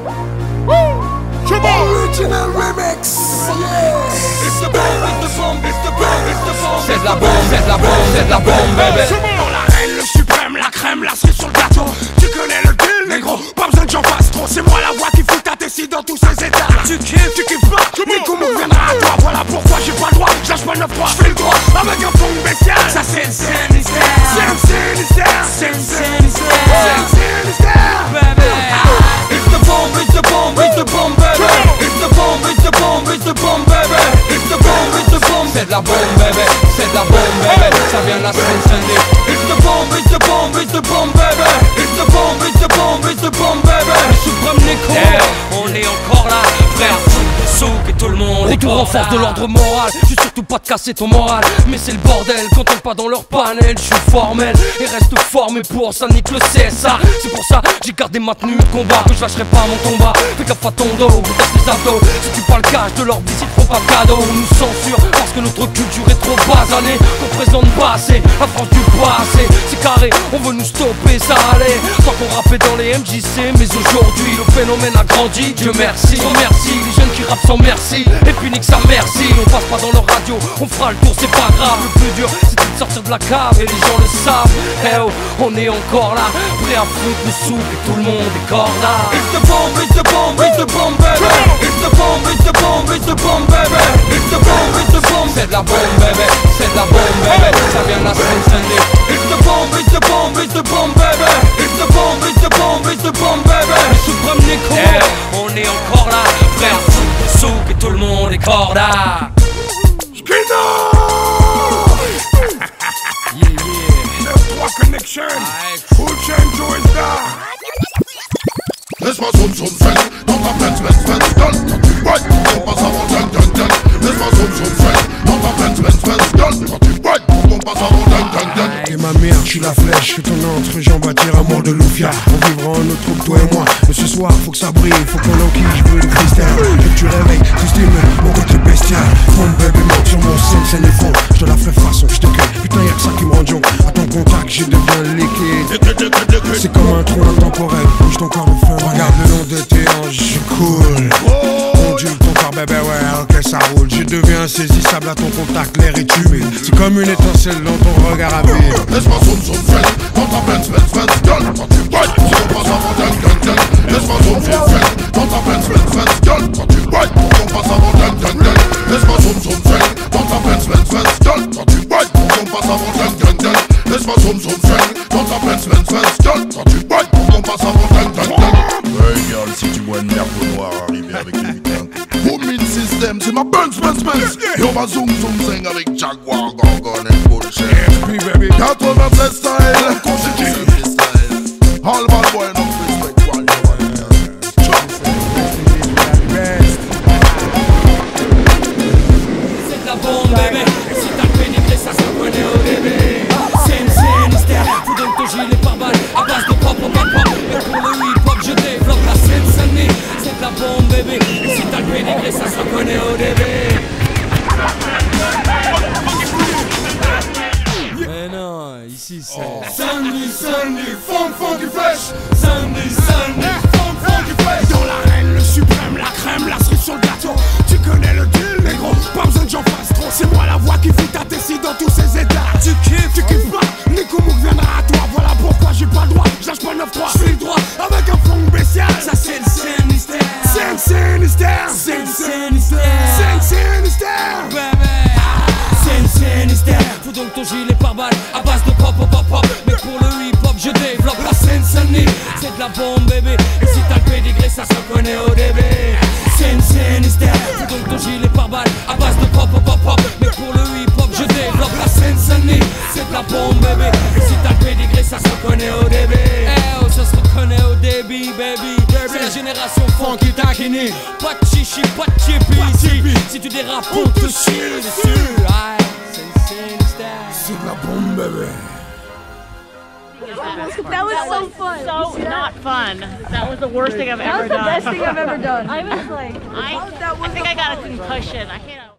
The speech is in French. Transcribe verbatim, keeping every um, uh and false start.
Come on! Original remix! Yeah! It's the bomb, it's the bomb, it's the bomb, it's the bomb. C'est de la bombe, c'est de la bombe, c'est de la bombe, bébé. Dans la reine, le suprême, la crème, la cerise sur le gâteau. Tu connais le deal, négro, pas besoin que j'en fasse trop. C'est moi la voix qui fout ta tessie dans tous ces états. Tu kiffes, tu kiffes pas, Nico me viendra à toi. Voilà pourquoi j'ai pas le droit, je lâche pas le neuf trois, je fais le droit avec un fond bestial. Ça c'est le Sinister, c'est le Sinister, c'est le Sinister, c'est le Sinister, baby. It's the bomb, it's the bomb, it's the bomb, baby. It's the bomb, it's the bomb, it's the bomb, baby. It's the bomb, it's the bomb. C'est de la bombe, bébé, c'est de la bombe, bébé. Ça vient de la Seine-Saint-Denis. It's the bomb, it's the bomb, it's the bomb, baby. It's the bomb, it's the bomb, it's the bomb, baby. Le suprême Nico, yeah, on est encore là, frère. Souk et tout le monde. Retour en force de l'ordre moral. Je surtout pas de casser ton moral, mais c'est le bordel quand on est pas dans leur panel. Je suis formel et reste formé pour ça nique le C S A. C'est pour ça j'ai gardé ma tenue de combat, que je lâcherai pas mon combat. Fais gaffe à ton dos, vous tape les abdos. Si tu parles cash de leur visite, trop pas de cadeau. On nous censure parce que notre culture est trop basanée, qu'on présente pas assez la France du passé. C'est carré, on veut nous stopper, ça allait tant qu'on rappait dans les M J C. Mais aujourd'hui le phénomène a grandi, Dieu merci. Oh merci, les jeunes qui rappent sans merci. Et puis nique sa merci, on passe pas dans leur radio, on fera le tour, c'est pas grave. Le plus dur c'est de sortir de la cave et les gens le savent. Eh oh, on est encore là, prêt à foutre le souk et tout le monde est corda. It's the bomb, it's the bomb, it's the bomb, baby. It's the bomb, it's the bomb, it's the bomb, baby. It's the bomb, it's the bomb. C'est de la bombe, bébé, c'est de la bombe, bébé. Ça vient de la Seine-Saint-Denis. It's the bomb, it's the bomb, it's the bomb, baby. It's the bomb, it's the bomb, it's the bomb, baby. Le suprême Nico, yeah, on est encore là, frère. Souk et tout le monde est corda. Yeah, yeah. neuf trois connection. Full chain Joe is down. Laisse-moi zoom zoom zen dans ta Benz Benz Benz donne quand tu boites, on passe avant dun dun dun. Laisse-moi zoom zoom zen dans ta Benz Benz Benz donne quand tu boites, on passe avant dun dun dun. T'es ma mère, je suis la flèche, que ton entrejambe bâtir un monde de Loufia. On vivra en notre troupe, toi et moi. Mais ce soir, faut que ça brille, faut qu'on enquille, je veux le cristal. Et que tu réveilles, tu stimules mon côté bestial. Mon bébé monte sur mon scène, scène et fond. Je te la ferai façon, je te cueille. Putain, y'a que ça qui me rend jonc. À ton contact, je deviens liquide. C'est comme un trou intemporel, bouge ton corps de feu. Regarde le long de tes hanches, je coule. Ondule ton corps, bébé, ouais, ok, ça roule. Je deviens insaisissable à ton contact, l'air est humide. C'est comme une étincelle dans ton regard à vide. Laisse-moi zoom zoom zen dans ta Benz Benz Benz donne quand tu boites, on passe avant dun dun dun. Laisse-moi zoom zoom zen dans ta Benz Benz Benz donne quand tu boites, on passe avant dun dun dun. Laisse-moi zoom zoom zen dans ta Benz Benz Benz donne quand tu boites, on passe avant dun dun dun. Laisse-moi zoom zoom zen dans ta Benz Benz Benz donne quand tu boites, on passe avant dun dun dun. Ouais, girl, si tu bois une merde noire arriver avec une huitaine. Booming system, c'est ma Benz Benz Benz. Et on va zoom zoom zen avec Jaguar, Gorgon et bullshit. quatre-vingt-treize style, all bad boy no respect one. C'est de la bombe, bébé. Si t'as le pénétré, ça se connaît au début. C'est une Sinister, faut donc ton gilet par balle à base de pop, pop, pop. Et pour le hip-hop, je développe la Seine-Saint-Denis. C'est de la bombe, bébé. Si t'as le pénétré, ça se connaît au début. Mais non, ici c'est oh. Sunday, Sunday, funk, funky fresh. Sunday, Sunday, funk, funky fresh. Dans l'arène, le suprême, la crème, la cerise sur le gâteau. Tu connais le deal, négro, pas besoin que j'en fasse trop. C'est moi la voix qui fout ta tessie dans tous ces états. Tu kiffes, tu kiffes pas, Nico Mouk viendra à toi. Voilà pourquoi j'ai pas le droit, je lâche pas le neuf trois, je fais le droit avec un fond bestial. Ça c'est le Sinister, c'est le Sinister, c'est le Sinister, c'est le Sinister, baby. C'est une Sinister, faut donc ton gilet par balle à base de pop, pop, pop, pop. Mais pour le hip-hop, je développe la Seine-Saint-Denis. C'est de la bombe, bébé. Et si t'as le pédigré, ça se reconnaît au début. C'est une Sinister, faut donc ton gilet par balle à base de pop, pop, pop, pop. Mais pour le hip-hop, je développe la Seine-Saint-Denis. C'est de la bombe, bébé. Et si t'as le pédigré, ça se reconnaît au début. Eh oh, ça se reconnaît au début, baby. C'est la génération funky taquini. Pas de chichi, pas de chippy ici. Si tu dérapes, on te chie dessus. C'est de la bombe, bébé. That was so fun. So not fun. That was the worst thing I've ever done. That was the best thing I've ever done. I was like, I, I think I got a concussion. I can't.